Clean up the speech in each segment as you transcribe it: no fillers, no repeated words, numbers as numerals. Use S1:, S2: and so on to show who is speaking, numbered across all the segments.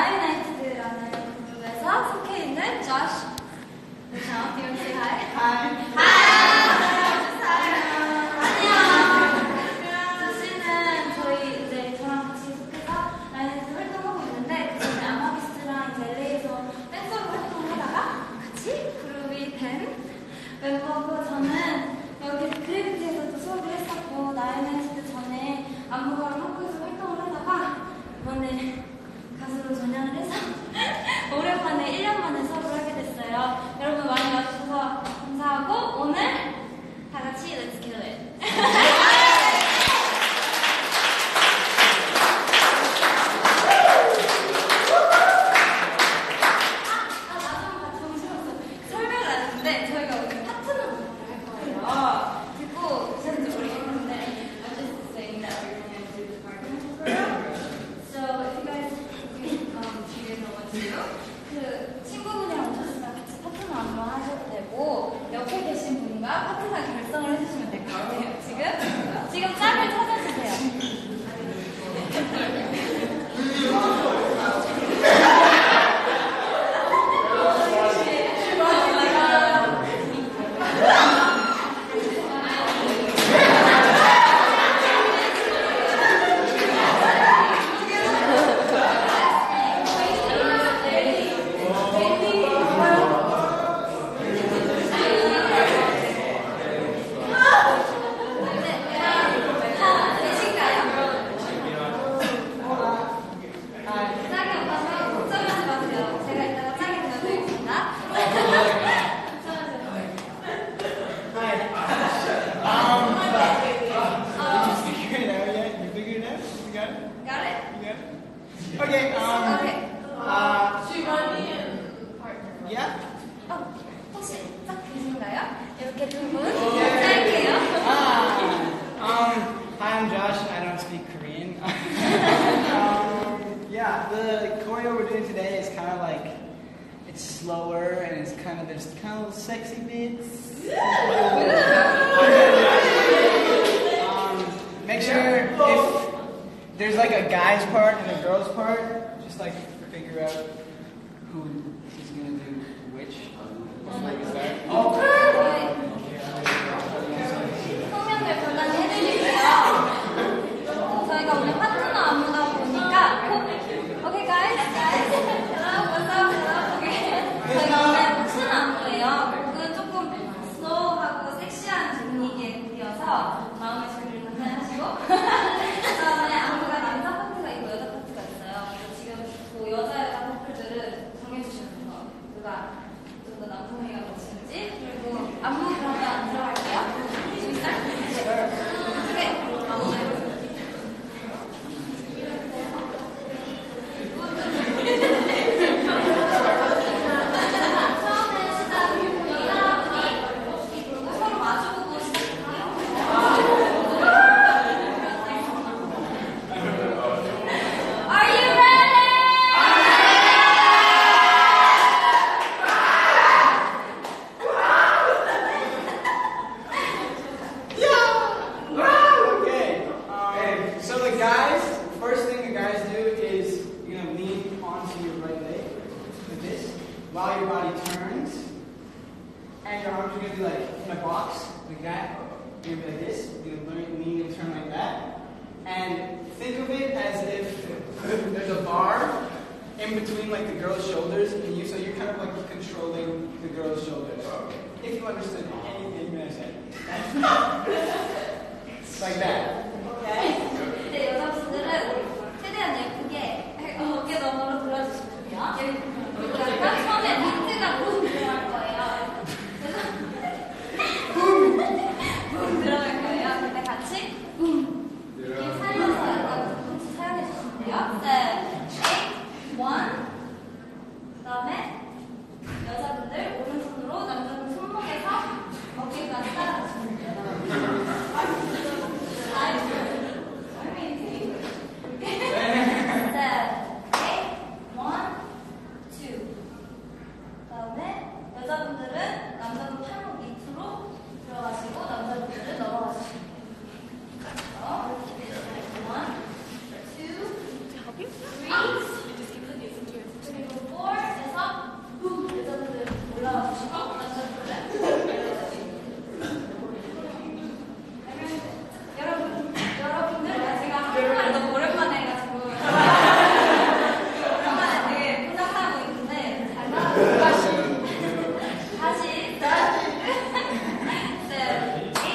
S1: 나인나이트라는 그룹에서 속해 있는 Josh Beauchamp. Do you want to say hi?
S2: Hi.
S1: 안녕. 저씨는 저희 이제 저랑 같이 속해서 나인나이트 활동하고 있는데 그 전에 아마비스트랑 이제 LA에서 댄서로 활동하다가 같이 그룹이 된 멤버고 저는 여기 그래비티에서도 수업을 했었고 나인나이트 전에 안무가로 한국에서 활동을 하다가 이번에 가수로 전향을 해서 오랜만에 1년 만에 수업을 하게 됐어요. 여러분 많이 와주셔서 감사하고 오늘 다 같이 Let's kill it! 마지막 정신없어. 설명을 안 했는데 저희가 오늘 파트너 공부를 할 거예요. 듣고 계셨는지 모르겠는데 I'm just saying that we're going to do the partner program. So if you guys know what to do, 그 친구분이랑 오셨으면 같이 파트너 안무 하셔도 되고 옆에 계신 분과 파트너 결성을 해주시면 될 것 같아요. 지금 짝을 찾아주세요.
S2: Sexy bits. Make sure if there's like a guy's part and a girl's part, just like figure out who is gonna do which. Before we start.
S1: 성명을 전달해드릴게요. 저희가 오늘 파트너 안무다 보니까 Okay guys, hello. 저희가 오늘 춤 안무예요. 곡은 조금 슬로우하고 섹시한 분위기의 곡이어서 마음의 준비를 간단히 하시고 그다음에 안무가 남자 파트가 있고 여자 파트가 있어요. 지금 그 여자 커플들은 정해주시는 거 누가 좀 더 남성미가 넘치는지 그리고 안무 그러면 들어갈게요.
S2: While your body turns, and your arms are going to be like in a box, like that. You're going to be like this. You're going to lean and turn like that. And think of it as if there's a bar in between like the girl's shoulders and you, so you're kind of like controlling the girl's shoulders. If you understood anything that I said. Like that.
S1: Okay. 근데 여자분들은 최대한 예쁘게 어깨 너머로 돌려주시면 돼요. 그러니까 처음에 비트가 붐 들어갈 거예요. 붐 들어갈 거예요. 근데 같이 붐 이렇게 살려서 약간 같이 사용해 주시면 돼요. Set, 8, 1. 그다음에 여자분들 오른손으로 남자분 손목에서 어깨까지 따라가시면 돼요. 다시. 7, 8. 1, 2,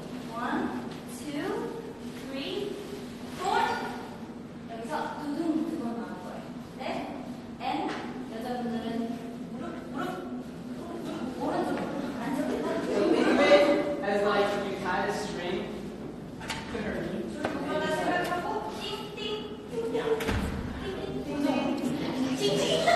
S1: 3, 4. 여기서 두둥 두 번 나올 거예요. 네. And 여자분들은 무릎 오른쪽으로 안쪽으로.
S2: Think of it as like if you tied a string to her knee.
S1: 그러다 생각하고 띵띵 띵띵 띵띵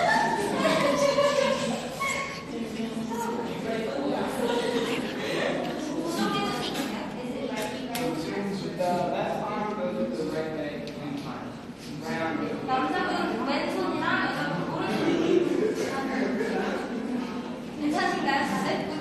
S2: The left arm goes with the right leg one time. Round.
S1: 남자분 왼손이랑 여자분 오른손. 괜찮으신가요, 다들?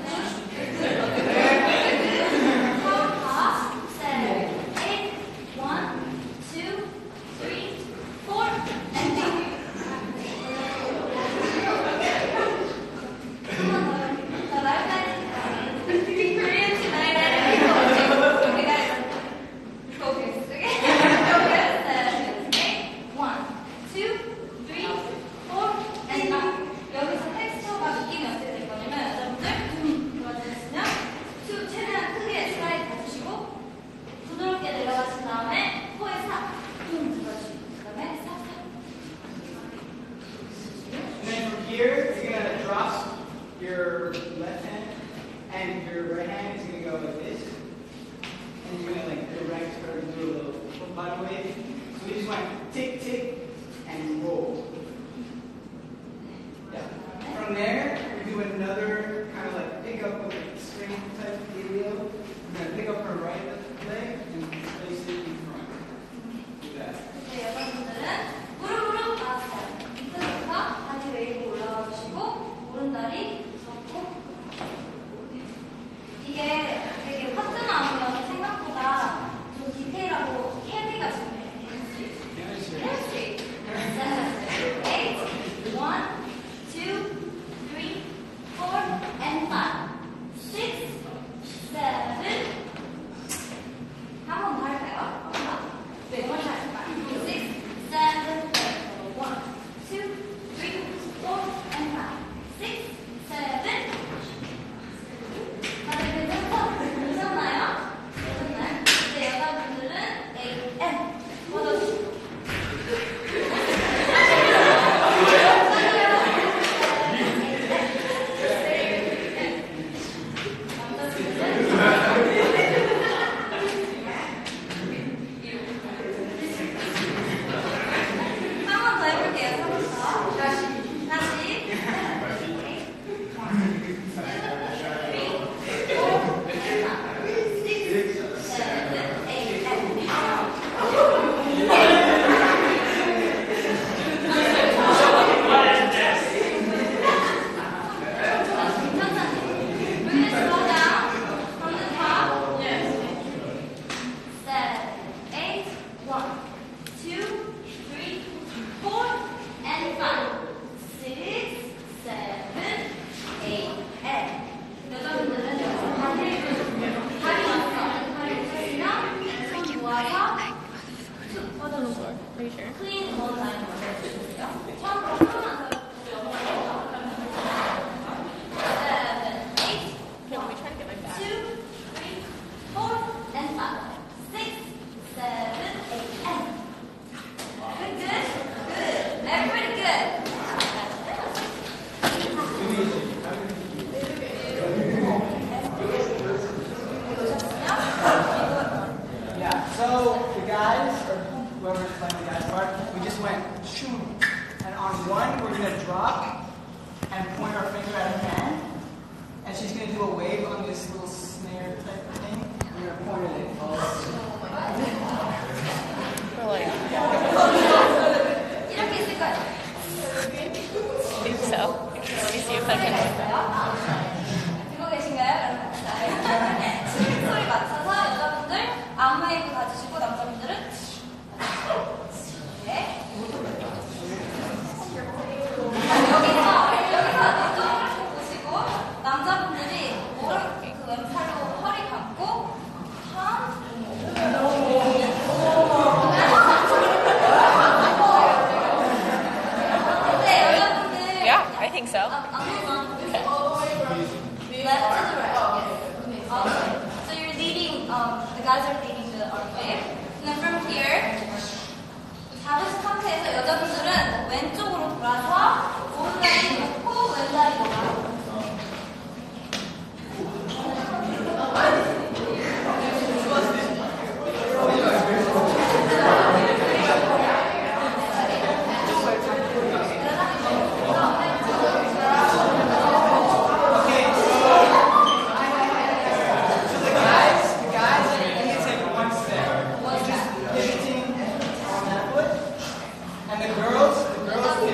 S1: 여기서 텍스처가 느낌이 어떻게 될 거냐면 여러분들 들어주시면 최대한 크게 슬라이드 해주시고 부드럽게 내려가신 다음에 코에 싹 들어주시고 그 다음에 싹싹.
S2: And then from here, you're gonna drop your left hand, and your right hand is gonna go like this, and you're gonna like direct her to do a little body wave. So we just went tick tick and roll. Yeah. From there, we do another kind of like pick up with a string type deal. We're gonna pick up her right leg and place it in front. Do that.
S1: 이제 여러분들은 무릎으로 나왔어요. 밑에서부터 다리 웨이브 올라가 주시고 오른다리 접고. 이게 되게 파트너 안무여서 생각보다 좀 디테일하고 캐리가 중요해요. 캐리. 7, 8, 1, 2, 3, 4, and 5, 6, 7. 한 번 더 할까요? 네, one time. 6, 7, 8. 1, 2, 3, 4, and 5, 6, 7. 다들 괜찮나요? 괜찮나요? 이제 여자분들은 A, N 뻗어주시고. 한 번 더 해볼게요. 한 번 더. 다시. 여자분들은 여기서 다리 왔어. 다리 붙였으면 손 모아서 툭 뻗어주세요. 클린 원 라인 만들어주세요. 처음으로 하나만 더. 7, 8, 1, 2, 3, 4, and 5, 6, 7, 8, and. Good, good. Everybody good.
S2: Yeah, so the guys, or whoever's playing the guys part, we just went shoo. And on one, we're going to drop and point our finger at her hand. And she's going to do a wave on this little snare type of thing. We're going to point it at
S1: 이렇게 있을 거예요.
S3: I think so. Let me see if I can.
S1: 듣고 계신가요? 소리 맞춰서 여자분들 안무웨이브 가주시고 남자분들은 네. 여기서 이쪽으로 보시고 남자분들이 그 왼팔로 허리 감고 네, 여자분들
S3: Yeah, I think so.
S1: 여자분들은 왼쪽으로 돌아서 오른다리 놓고 왼다리 넘어가요.
S2: And the girls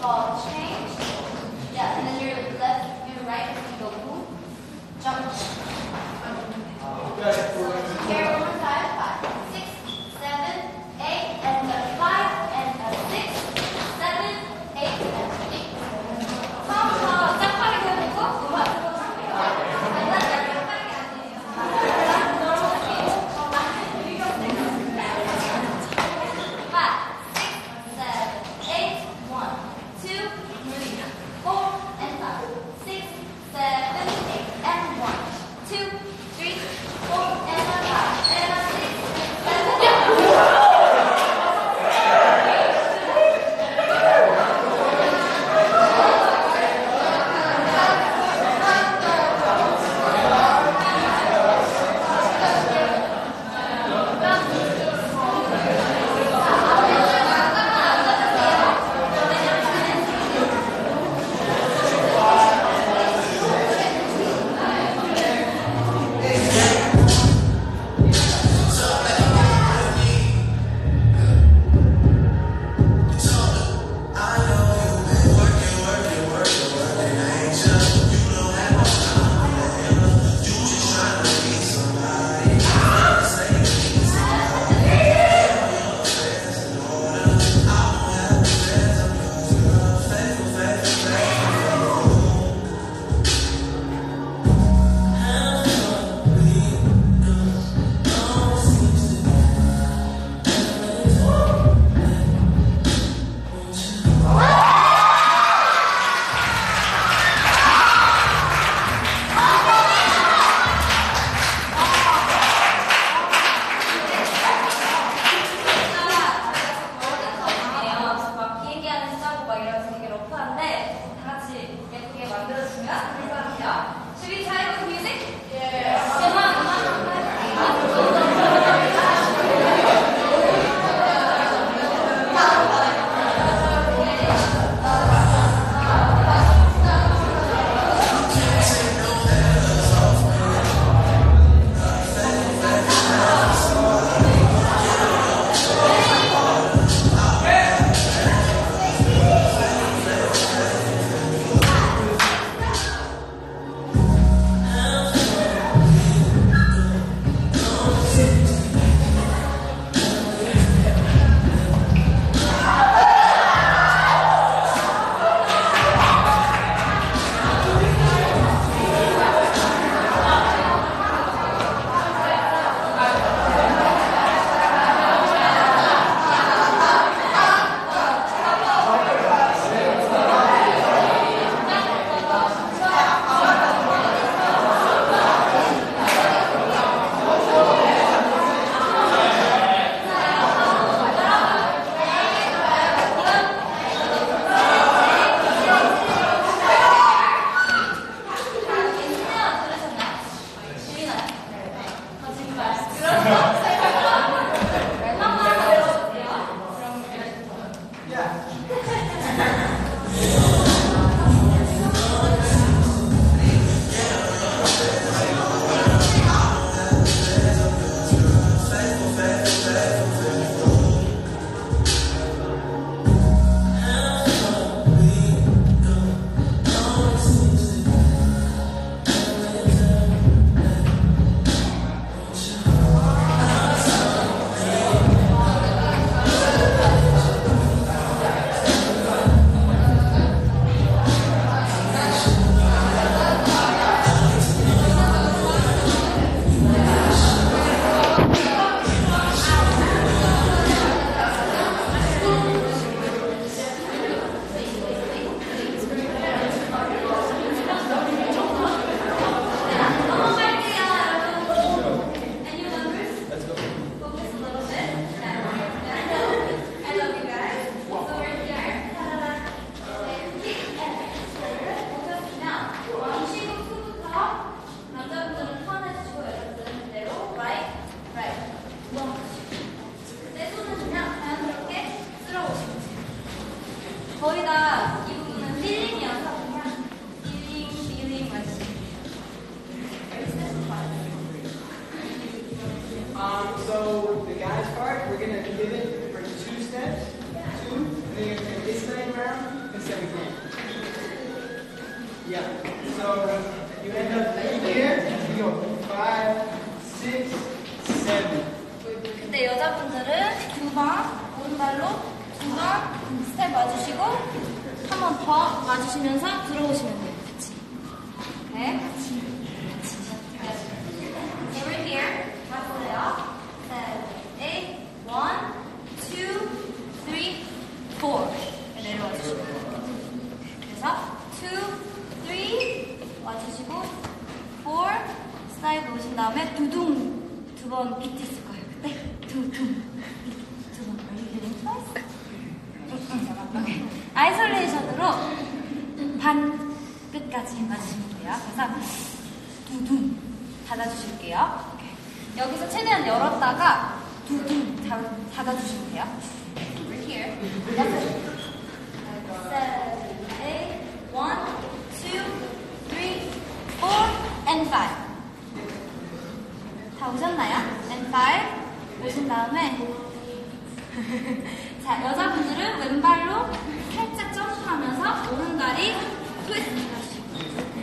S1: ball change. Yeah, and then your left, your right is going to go boom, jump. Here, one more time. 5, 6, 7, 8, and a 5, and a 6, 7, 8, and 8. 처음부터 짝파게 해보고, 음악 들어볼게요. 간단하게 빠르게 아니에요.
S2: 2 steps, 2, and then you're going to this time around, 7 again. Yeah. So you end up here. You go 5, 6, 7.
S1: 그때 여자분들은 두 번 오른발로 두 번 스텝 와주시고 한 번 더 와주시면서 들어오시면 돼요. 같이. 네, 같이. Over here. 맞으세요. 7, 8, 1, 2, 3, 4. 내려와 주시고. 그래서 2, 3 와주시고 4 사이드 오신 다음에 두둥 두 번 비트 있을 거예요. 그때 두둥 두 번. Are you getting close? 오케이. 아이솔레이션으로 반 끝까지 맞으시면 돼요. 그래서 두둥 닫아주실게요. 오케이. 여기서 최대한 열었다가 두둥 닫아주시면 돼요. Over here. 7, 8, 1, 2, 3, 4, and 5. 다 오셨나요? And 5 오신 다음에 자, 여자분들은 왼발로 살짝 점프하면서 오른다리 트위스트 해주시고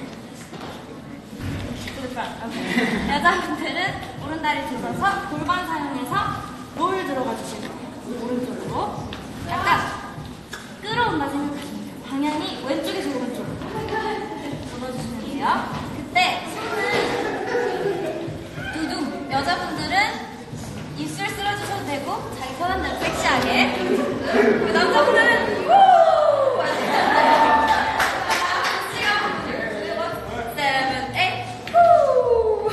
S1: 여자분들은 오른다리 들어서 골반 사용해서 롤 들어가 주시는 거예요. 오른쪽으로 약간 끌어온다 생각하시면 돼요. 방향이 왼쪽에서 오른쪽으로 들어주시면 돼요. 그때 손은 두둥. 여자분들은 입술 쓸어주셔도 되고 자기 편한 대로 섹시하게. 그 남자분들은 우! 7, 8 후!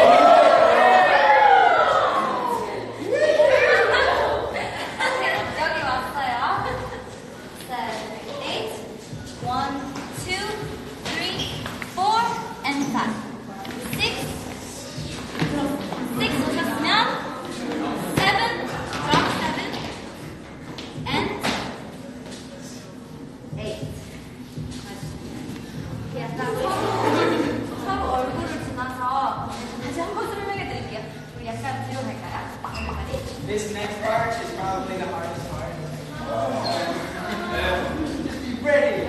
S1: 여기 왔어요. 7, 8 1, 2, 3, 4 and 5. 6 오셨으면 7, drop 7 and 8. 약간 서로 얼굴을 지나서 다시 한 번 설명해 드릴게요. 우리 약간 뒤로 갈까요?
S2: This next part is probably the hardest part. Ready?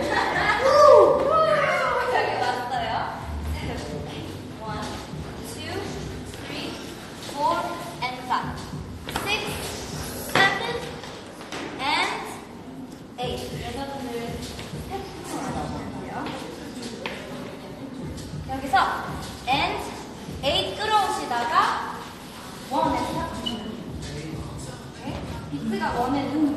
S1: 여기 왔어요. 7, 8, 1, 2, 3, 4 and 5. 6, 7 and 8. 여자분들 스텝 하시고요. 여기서 and 8 끌어오시다가 1에 스탑 하시면 돼요. 비트가 1에 눈